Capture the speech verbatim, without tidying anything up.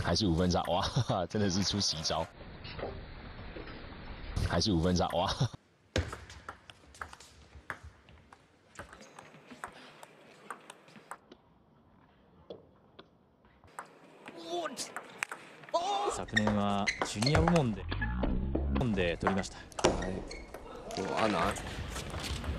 还是五分差，哇，哈哈真的是出奇招，还是五分差，哇。 昨年はジュニア部門で部門で取りました。 はい。今日はな。